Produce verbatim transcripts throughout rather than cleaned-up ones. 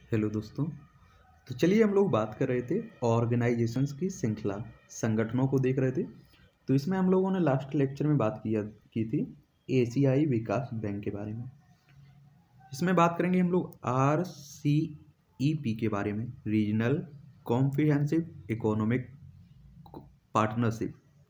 Hello दोस्तों। तो चलिए हम लोग बात कर रहे थे ऑर्गेनाइजेशंस की श्रृंखला, संगठनों को देख रहे थे। तो इसमें हम लोगों ने लास्ट लेक्चर में बात किया की थी एशियाई विकास बैंक के बारे में। इसमें बात करेंगे हम लोग आर सी ई पी के बारे में, रीजनल कॉम्प्रिहेंसिव इकोनॉमिक पार्टनरशिप।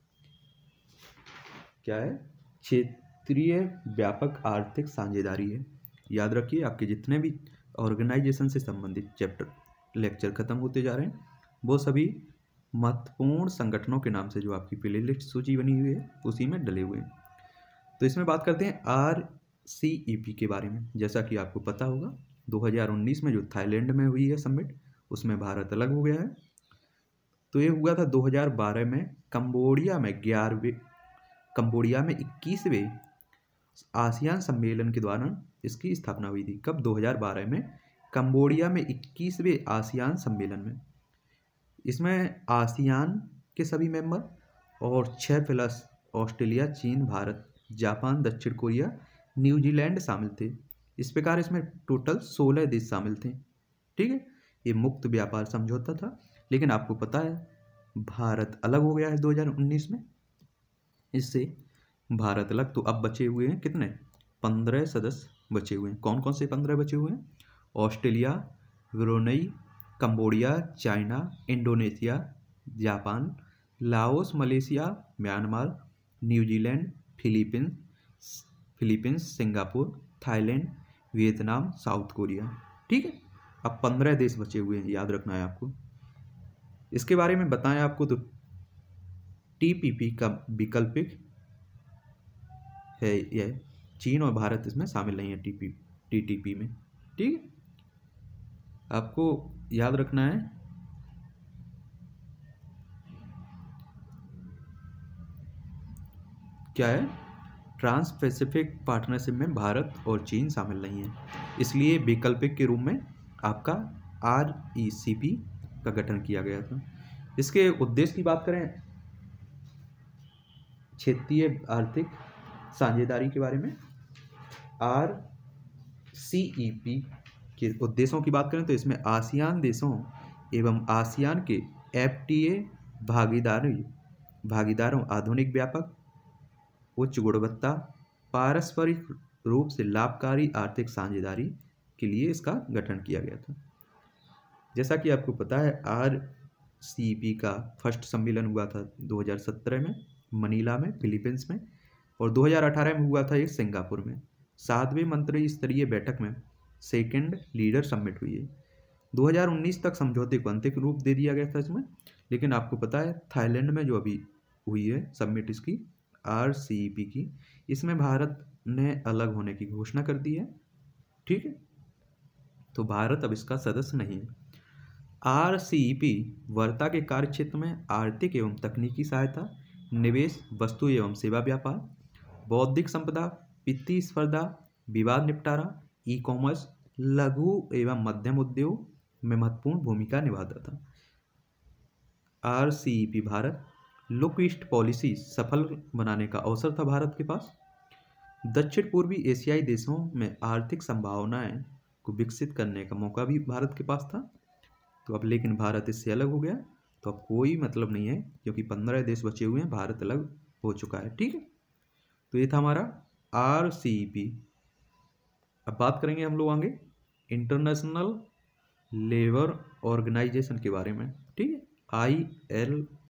क्या है? क्षेत्रीय व्यापक आर्थिक साझेदारी है। याद रखिए, आपके जितने भी ऑर्गेनाइजेशन से संबंधित चैप्टर लेक्चर खत्म होते जा रहे हैं वो सभी महत्वपूर्ण संगठनों के नाम से जो आपकी प्लेलिस्ट सूची बनी हुई है उसी में डले हुए हैं। तो इसमें बात करते हैं आर सी ई पी के बारे में। जैसा कि आपको पता होगा, दो हज़ार उन्नीस में जो थाईलैंड में हुई है समिट, उसमें भारत अलग हो गया है। तो ये हुआ था दो हज़ार बारह में कंबोडिया में ग्यारहवें कंबोडिया में इक्कीसवें आसियान सम्मेलन के दौरान इसकी स्थापना हुई थी। कब? दो हज़ार बारह में कंबोडिया में इक्कीसवें आसियान सम्मेलन में। इसमें आसियान के सभी मेंबर और छः प्लस ऑस्ट्रेलिया, चीन, भारत, जापान, दक्षिण कोरिया, न्यूजीलैंड शामिल थे। इस प्रकार इसमें टोटल सोलह देश शामिल थे। ठीक है, ये मुक्त व्यापार समझौता था। लेकिन आपको पता है भारत अलग हो गया है दो हज़ार उन्नीस में। इससे भारत अलग, तो अब बचे हुए हैं कितने? पंद्रह सदस्य बचे हुए हैं। कौन कौन से पंद्रह बचे हुए हैं? Australia, Brunei, Cambodia, China, Indonesia, Japan, Laos, Malaysia, Myanmar, New Zealand, Philippines Philippines Singapore, Thailand, Vietnam, South Korea. ठीक है, अब पंद्रह देश बचे हुए हैं, याद रखना है आपको। इसके बारे में बताएं आपको तो टी पी पी का वैकल्पिक है यह। चीन और भारत इसमें शामिल नहीं है T P T T P में। ठीक है, आपको याद रखना है क्या है, ट्रांस पैसिफिक पार्टनरशिप में भारत और चीन शामिल नहीं है, इसलिए वैकल्पिक के रूप में आपका आर ई सी पी का गठन किया गया था। इसके उद्देश्य की बात करें, क्षेत्रीय आर्थिक साझेदारी के बारे में, आर सी ई पी के उद्देश्यों की बात करें तो इसमें आसियान देशों एवं आसियान के एफ टी ए भागीदारी भागीदारों आधुनिक, व्यापक, उच्च गुणवत्ता, पारस्परिक रूप से लाभकारी आर्थिक साझेदारी के लिए इसका गठन किया गया था। जैसा कि आपको पता है आर सी ई पी का फर्स्ट सम्मेलन हुआ था दो हज़ार सत्रह में मनीला में, फिलीपींस में, और दो हज़ार अठारह में हुआ था ये सिंगापुर में। सातवें मंत्री स्तरीय बैठक में सेकेंड लीडर समिट हुई है। दो हज़ार उन्नीस तक समझौते को अंतिम रूप दे दिया गया था इसमें। लेकिन आपको पता है थाईलैंड में जो अभी हुई है समिट इसकी आर सी ई पी की, इसमें भारत ने अलग होने की घोषणा कर दी है। ठीक है, तो भारत अब इसका सदस्य नहीं है। आर सी ई पी वार्ता के कार्य क्षेत्र में आर्थिक एवं तकनीकी सहायता, निवेश, वस्तु एवं सेवा व्यापार, बौद्धिक संपदा, वित्तीय स्पर्धा, विवाद निपटारा, ई कॉमर्स, लघु एवं मध्यम उद्योग में महत्वपूर्ण भूमिका निभाता था। R C E P Bharat look east policy सफल बनाने का अवसर था भारत के पास। दक्षिण पूर्वी एशियाई देशों में आर्थिक संभावनाएं को विकसित करने का मौका भी भारत के पास था। तो अब लेकिन भारत इससे अलग हो गया, तो अब कोई मतलब नहीं है क्योंकि पंद्रह देश बचे हुए हैं, भारत अलग हो चुका है। ठीक है, तो ये था हमारा आर सी ई पी। अब बात करेंगे हम लोग आगे इंटरनेशनल लेबर ऑर्गेनाइजेशन के बारे में। ठीक है, आई एल